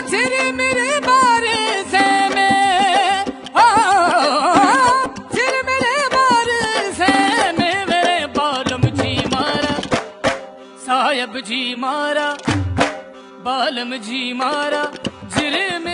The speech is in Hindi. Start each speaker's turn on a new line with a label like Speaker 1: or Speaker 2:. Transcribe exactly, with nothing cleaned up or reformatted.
Speaker 1: चिरे मेरे बारे से में ओ चिरे मेरे बारे से में मेरे बालम जी मारा साहब जी मारा बालम जी मारा जिरे में